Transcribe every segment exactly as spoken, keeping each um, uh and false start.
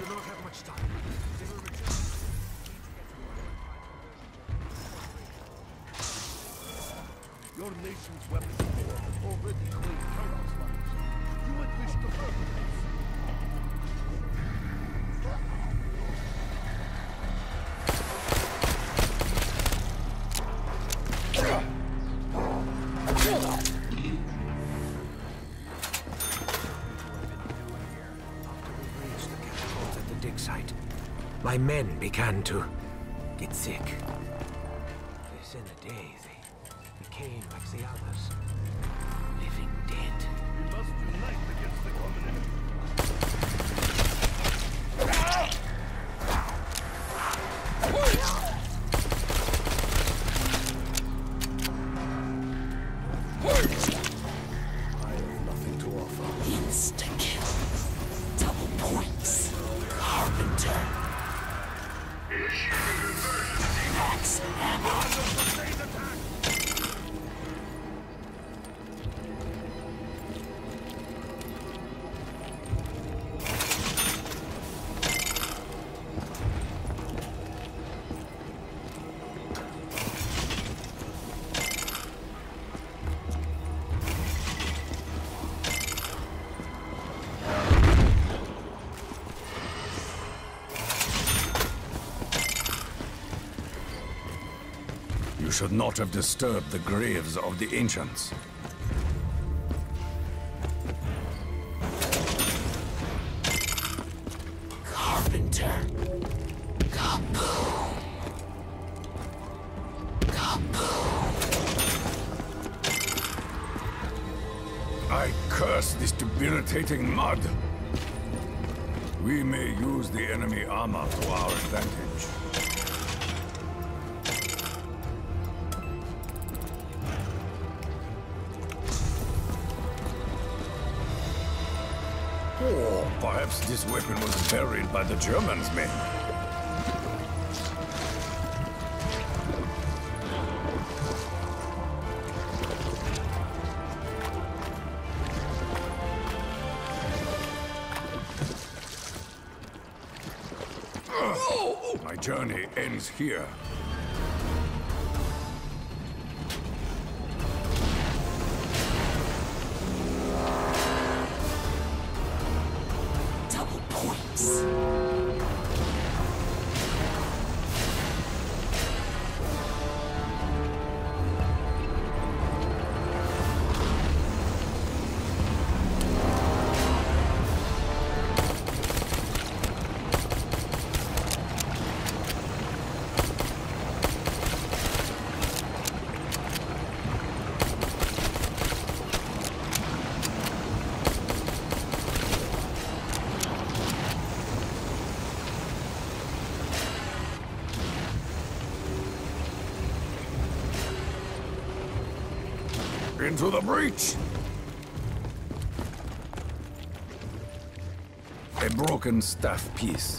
not have much time. They will return. Your nation's weapons of war have already claimed Kurok's lives. You would wish to further this. My men began to get sick. Within a day, they became like the others, living dead. We must unite against the common enemy. I have nothing to offer. Insta-kill. Double points. Carpenter. Max ammo. You should not have disturbed the graves of the ancients. Carpenter. Kaboom. Kaboom. I curse this debilitating mud. We may use the enemy armor to our advantage. Or perhaps this weapon was buried by the Germans' men. Ugh. My journey ends here. Into the breach! A broken staff piece.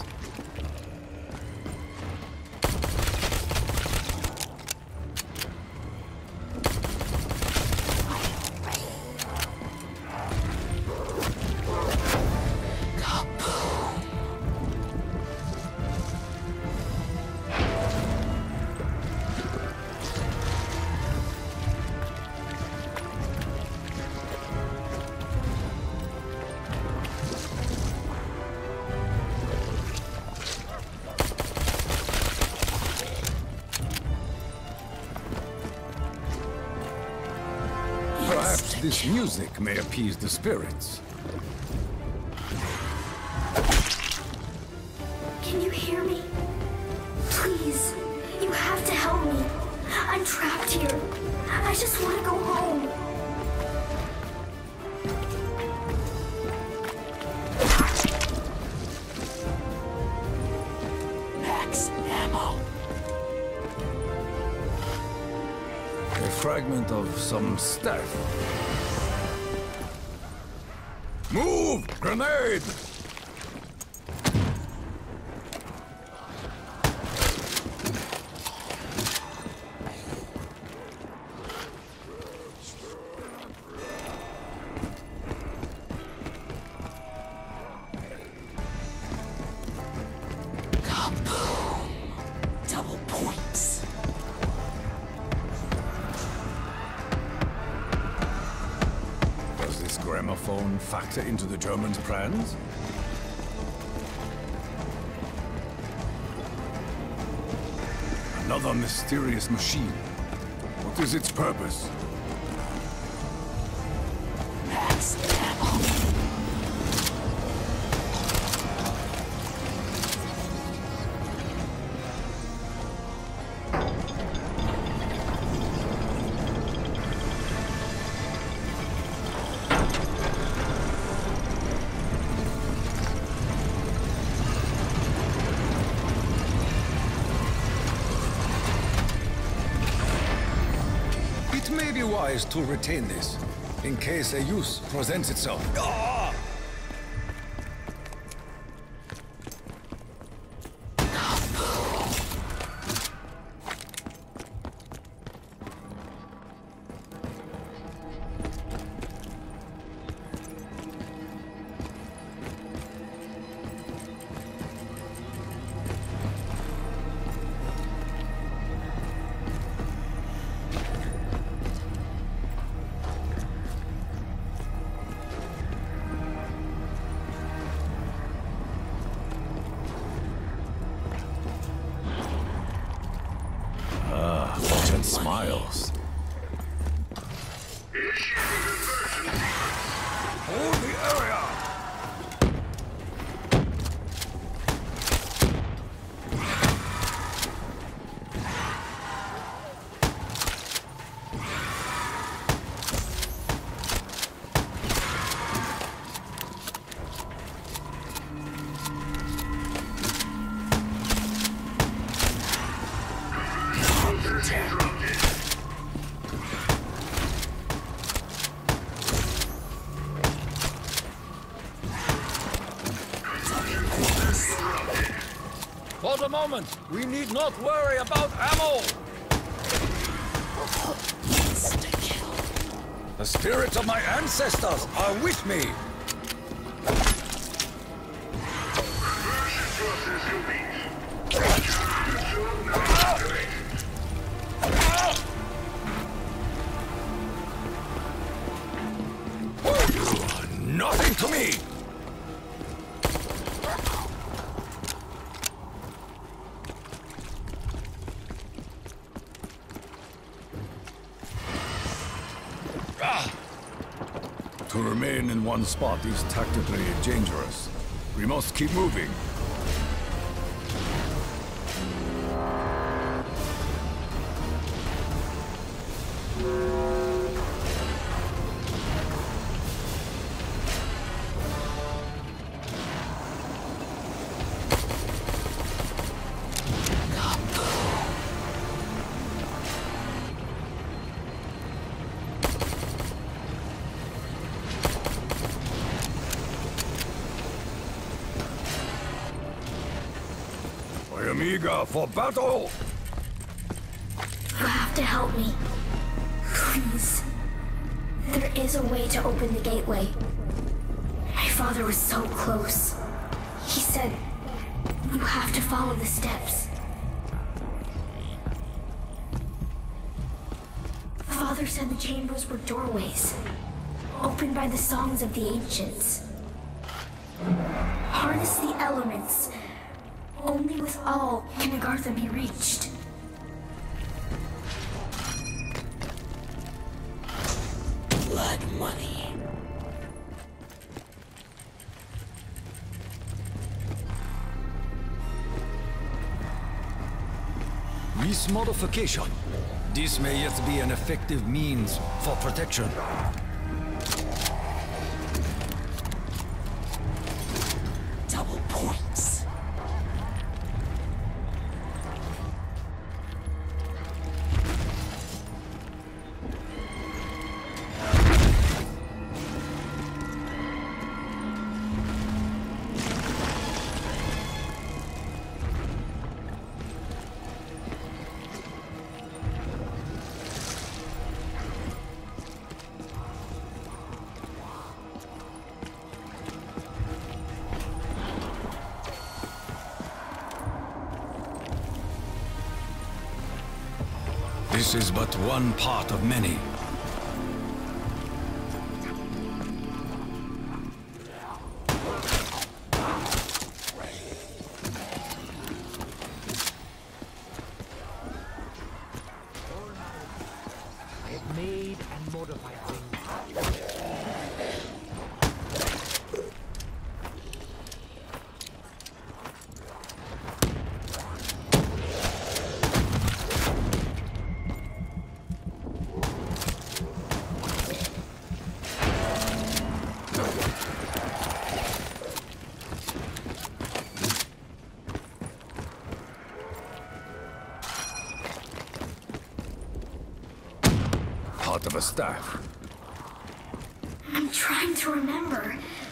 Perhaps this music may appease the spirits. Can you hear me? Please, you have to help me. I'm trapped here. I just want to go home. Max ammo. A fragment of some staff. Move! Grenade! Kaboom! Double points. Does this gramophone factor into the Germans' plans? Another mysterious machine. What is its purpose? Max ammo. It may be wise to retain this, in case a use presents itself. And smiles. Hold the area! For the moment, we need not worry about ammo! Insta-kill. The spirits of my ancestors are with me! You are nothing to me! To remain in one spot is tactically dangerous. We must keep moving. I am eager for battle! You have to help me. Please. There is a way to open the gateway. My father was so close. He said, you have to follow the steps. Father said the chambers were doorways, opened by the songs of the ancients. Harness the elements. Only with all can Agartha be reached. Blood money. This modification. This may yet be an effective means for protection. Double points. This is but one part of many. I have made and modified things. Part of a staff. I'm trying to remember.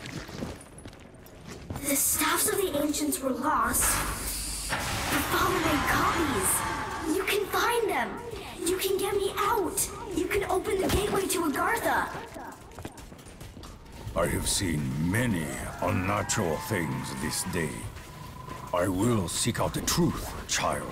The staffs of the ancients were lost. But Father made copies. You can find them. You can get me out. You can open the gateway to Agartha. I have seen many unnatural things this day. I will seek out the truth, child.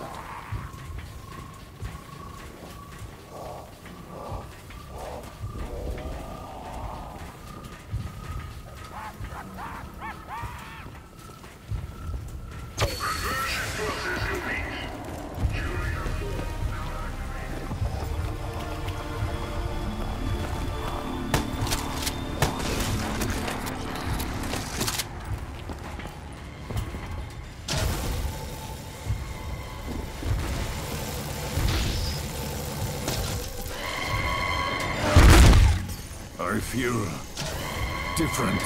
I feel different.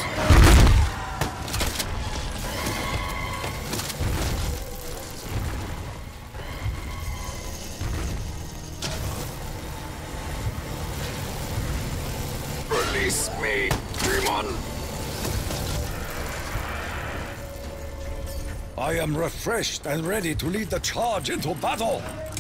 Release me, demon! I am refreshed and ready to lead the charge into battle!